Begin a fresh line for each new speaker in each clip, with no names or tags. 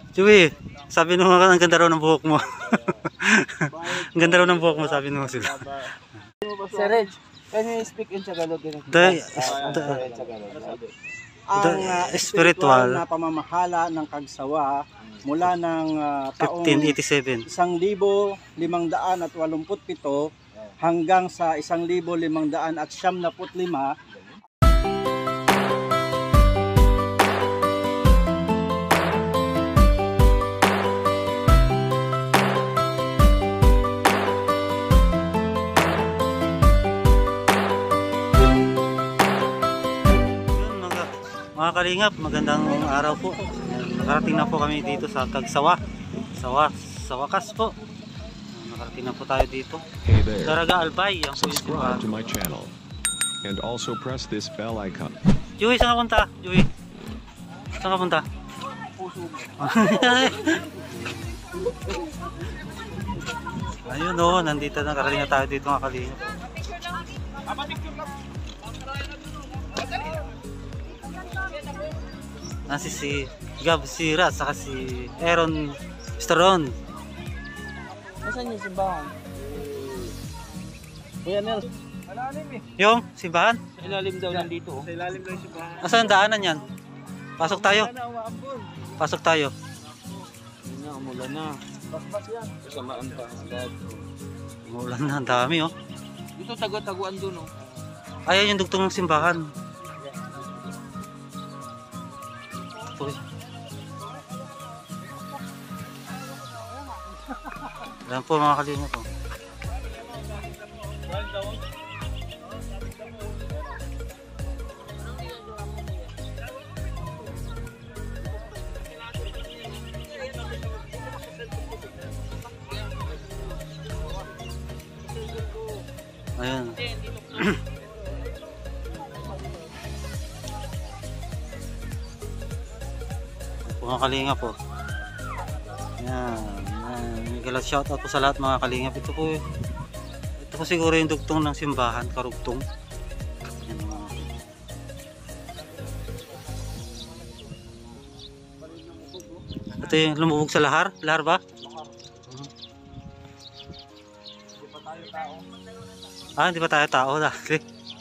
Chewy, sabi nung ang ganda raw ng buhok mo. Ang ganda raw ng buhok mo, sabi nung sila.
Sir Reg, can you speak in Tagalog?
Ang spiritual na pamamahala ng Kagsawa mula ng taong
1587
1587 hanggang sa 1595.
Mga kalingap, magandang araw po. Nakarating na po kami dito sa Kagsawa. Sa wakas po. Nakarating na po tayo dito.
Hey there.
Daraga Albay.
Subscribe to my channel. And also press this bell icon.
Joey, saan ka punta? Joey. Saan ka punta? Ayun o, nandito na. Nakarating na tayo dito mga kalingap. Nasi si Gab Sira saka si Aaron Stron.
Nasaan yung simbahan? Kuya Nels. Malalim eh.
Yung simbahan?
Sa ilalim daw nandito. Sa ilalim daw yung simbahan.
Asan ang daanan yan? Pasok tayo. Pasok tayo.
Yun na, umulan na. Basbas yan. Kasamaan pa.
Umulan na, ang dami oh.
Dito taguan doon oh.
Ayan yung dugtong ng simbahan. Uy. Ayan po mga kalingap po. Ayan. Mga kalingap po. Yan. Miguel, shoutout po sa lahat mga kalingap. Ito po siguro yung dugtong ng simbahan, karugtong. Yan, ito yung lumubog sa lahar. Lahar ba? Hindi pa tayo tao dati.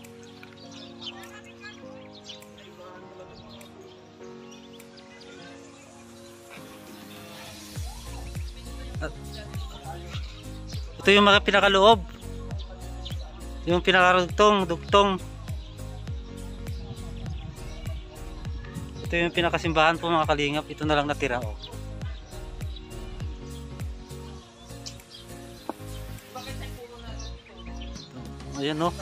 Ito yung mga pinakaloob. Yung pinakarugtong, dugtong. Ito yung pinakasimbahan po mga kalingap. Ito na lang natira oh. Ayan oh.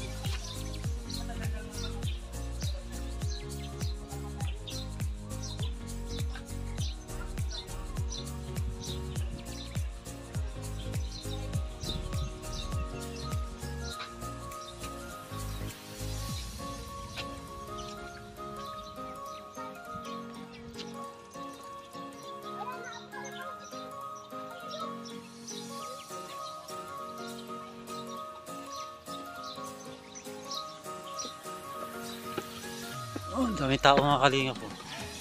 Oh, dami tao mga kalingap po.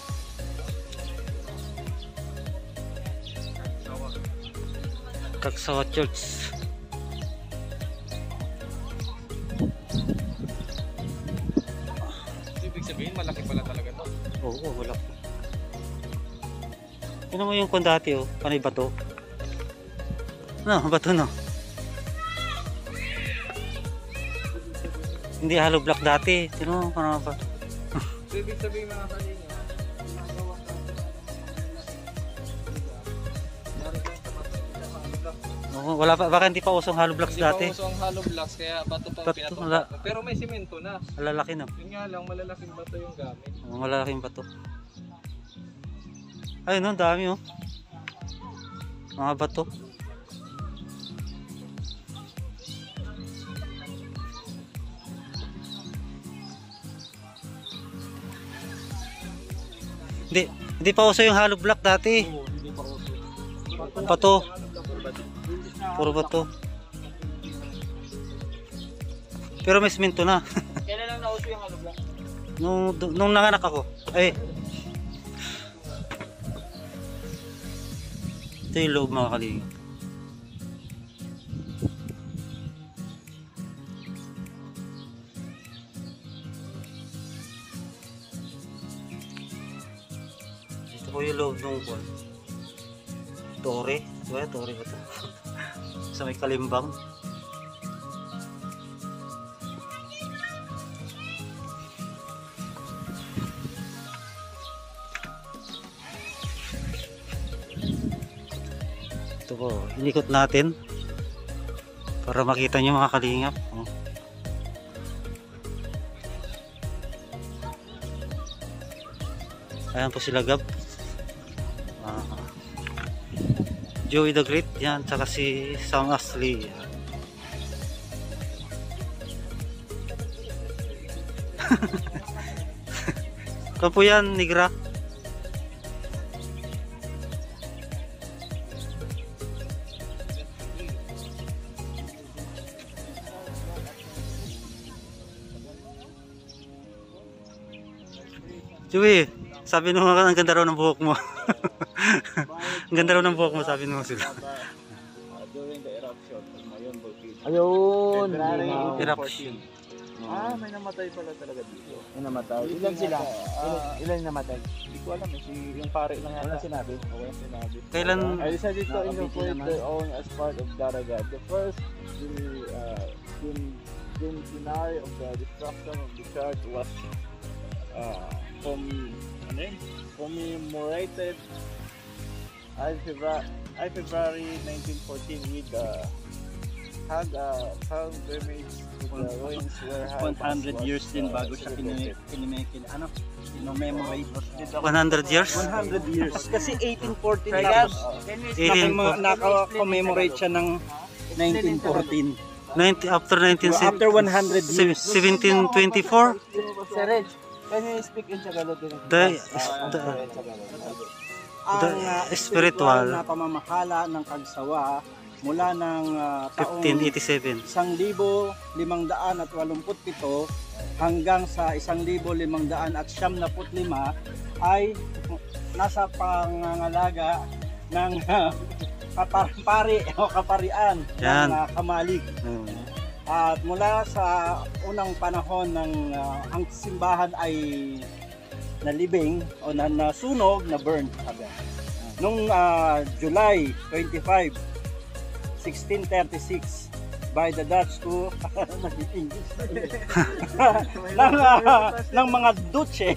Kagsawa Church.
Ibig sabihin malaki pala talaga to.
Oo, wala po. Ano mo yung kondati oh, panay bato. Ano, bato no. Hindi hollow block dati. Tino, ano ba?
Ibig sabihin mga kalingap.
Wala pa, baka hindi pa usong hollow blocks dati.
Hindi pa usong hollow blocks kaya bato pa pinatong. Pero may simento na.
Malalaki na.
Yun nga lang, malalaking bato yung gamit.
Malalaking bato. Ayun no, dami oh. Mga bato. Hindi pa uso yung hollow block dati.
Oo, hindi pa uso.
Bato. Puro bato. Pero may simento na.
Kailan lang nauso yung hollow block?
Nung nanganak ako. Ay. Ito yung loob mga kalingap. Ito po yung loob ng kwan. Tore. Diba? Tore ba ito? Sa may kalimbang. Ito po, inikot natin para makita nyo mga kalingap. Oh. Ayan po sila Gab. Joey the Great, yan, tsaka si Sam Ashley. Ito po yan, Nigra. Joey, sabi nung ang ganda raw ng buhok mo. Ang ganda raw ng buhok mo, sabi nung sila.
During the eruption of Mayon volcano.
Ayun.
February
Eruption.
14. May namatay pala talaga dito.
May namatay. Ilan sila? Ilan namatay?
Hindi ko alam yung pare lang
Wala
yata.
sinabi.
Wala sinabi.
Kailan?
I decided to
Nakabiti
incorporate
naman.
their own as part of Daraga. The first centenary of the destruction of the church was commemorated February 1914 with pilgrimage to the ruins where
100 years din bago siya kinomemorate.
100 years?
100 years. Kasi 1814
Kaya,
tapos naka-commemorate siya ng 1914.
After 19...
After 100 years.
1724?
Sir Reg, can you speak in Tagalog?
Ang
spiritual
na pamamahala ng Kagsawa mula ng taong
1587.
1587 hanggang sa 1595 ay nasa pangangalaga ng kapari o kaparian
Yan.
ng Kamalig. At mula sa unang panahon ng ang simbahan ay nalibing o nasunog, na burn sabi. Nung July 25, 1636 by the Dutch to ng mga Duce,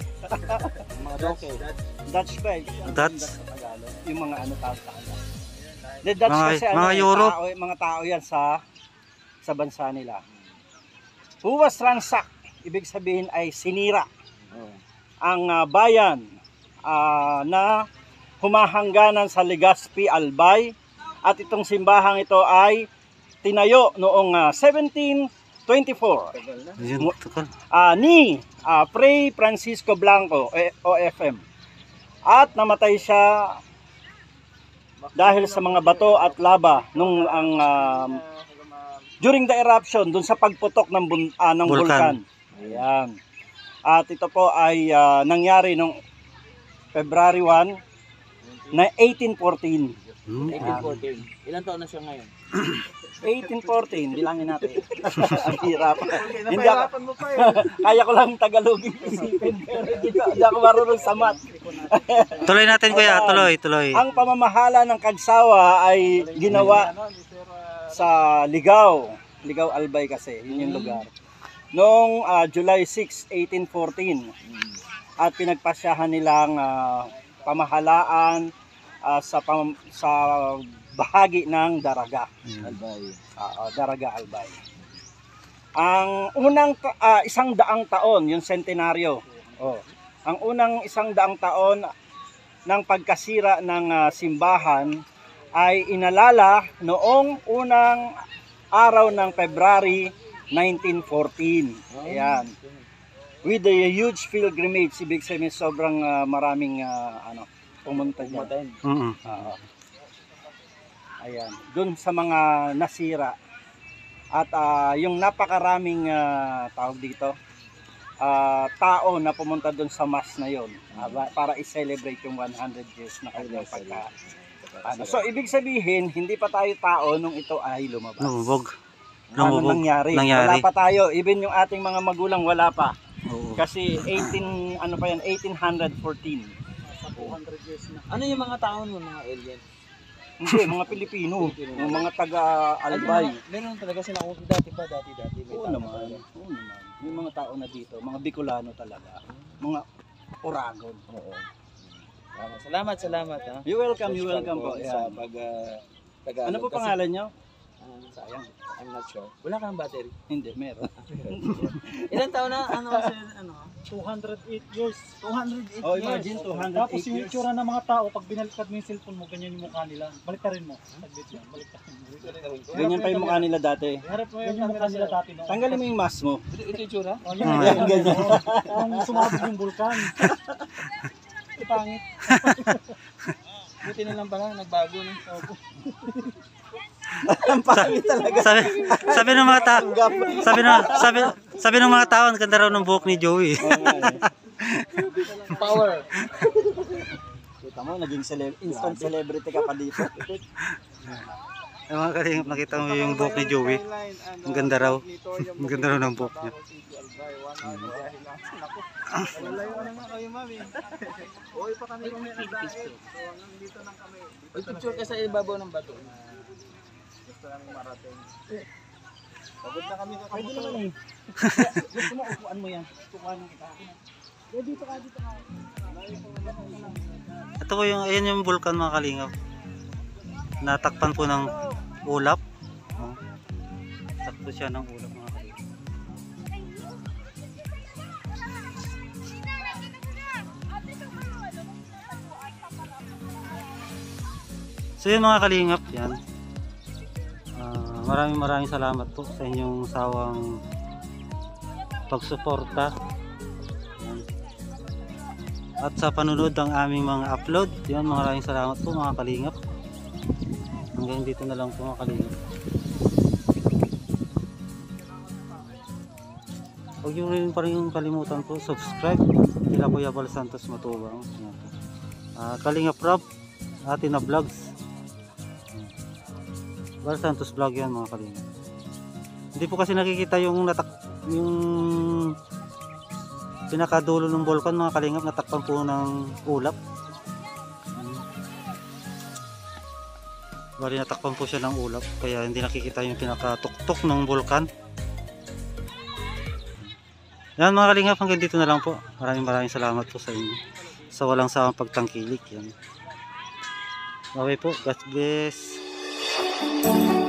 Dutch ba?
Dutch?
Yung mga ano tawag sa kanila. The Dutch kasi
Mga Europe?
mga tao yan sa bansa nila. Who was ransacked, ibig sabihin ay sinira ang bayan na humahangganan sa Legazpi, Albay, at itong simbahang ito ay tinayo noong 1724
Yun, tukol.
ni Fray Francisco Blanco, OFM. At namatay siya dahil sa mga bato at lava nung during the eruption dun sa pagputok ng bulkan. Ayan. At ito po ay nangyari nung February 1 na 1814.
1814. Ilan taon na siya ngayon?
1814, bilangin natin. Ang hirap. Hindi ako, kaya ko lang Tagalogin isipin. Hindi ako marunong sa math.
Tuloy natin kuya, tuloy.
Ang pamamahala ng Kagsawa ay ginawa sa Ligao Albay kasi, yun yung lugar. Noong July 6, 1814. At pinagpasyahan nilang pamahalaan sa bahagi ng Daraga.
Albay.
Daraga Albay. Ang unang 100 taon, yung centenaryo. Ang unang 100 taon ng pagkasira ng simbahan ay inalala noong unang araw ng February 1914. Ayan. With a huge pilgrimage, ibig sabihin sobrang maraming pumunta dyan. Ayan, dun sa mga nasira. At yung napakaraming tawag dito, tao na pumunta doon sa mass na yon para i-celebrate yung 100 years na kanyang So ibig sabihin, hindi pa tayo tao nung ito ay lumabas.
Lumubog.
Ano
Lumubog.
nangyari?
Nangyari.
Wala pa tayo. Even yung ating mga magulang wala pa.
Oo.
Kasi 1814.
200 years na. Ano yung mga taon mo, mga alien?
Hindi, mga Pilipino. Yung mga taga-Albay.
Meron talaga sila dati. May
Oo
tao
naman.
talaga.
Oo naman. Yung mga tao na dito, mga Bicolano talaga. Mga Oragon.
Oo. Salamat ha.
You welcome po.
Sa
Yan.
Tagalog.
Ano po
Kasi,
pangalan nyo?
sayang, I'm not sure. Wala kang battery.
Hindi, meron.
Ilan taon na? Ano?
208 years.
208
Oh,
years.
imagine 208
Tapos yung
years.
itsura ng mga tao, pag binaliktad mo yung cellphone mo, ganyan yung mukha nila. Baliktarin mo. Saglit yan, baliktarin mo.
Ganyan pa yung mukha nila dati.
Harap mo yung mukha nila dati. No?
Tanggalin mo yung mask mo.
Ito yung tsura?
Oh, yun,
Ah.
Yan, ganyan.
Yung sumabog yung vulkan.
Ito pangit. Buti na lang pala, nagbago na.
Ang pangit talaga.
Sabi ng mga tao, sabi ng mga tao, ang ganda raw ng buhok ni Joey.
Power.
Kita mo, naging instant celebrity ka pa dito.
Ay, mga kalingap, nakita mo yung buhok ni Joey. Ang ganda raw. Ang ganda raw ng buhok niya.
May picture ka sa ibabaw ng bato.
Pwede naman eh. Gusto mo, upuan mo yan. Upuan mo kita. Dito ka.
Ito po yung, ayan yung vulkan mga kalingap. Natakpan po ng ulap. Oh. Takpo siya ng ulap mga kalingap. So yun mga kalingap, yan. Maraming salamat po sa inyong sawang pagsuporta. Yan. At sa panunod ng aming mga upload. Yan, maraming salamat po mga kalingap. Hanggang dito na lang po mga kalingap. Huwag nyo rin pa rin kalimutan po subscribe kila Kuya Bal Santos Matubang. Yan po. Kalingap Rob, Atin na Vlogs. Bal Santos Vlog yan mga kalingap. Hindi po kasi nakikita yung pinakadulo ng vulkan mga kalingap, natakpan po ng ulap. Bali natakpan po siya ng ulap kaya hindi nakikita yung pinakatuktok ng vulkan. Yan mga kalingap, hanggang dito na lang po. Maraming salamat po sa inyo sa walang sawang pagtangkilik. Yan. Okay po, God bless.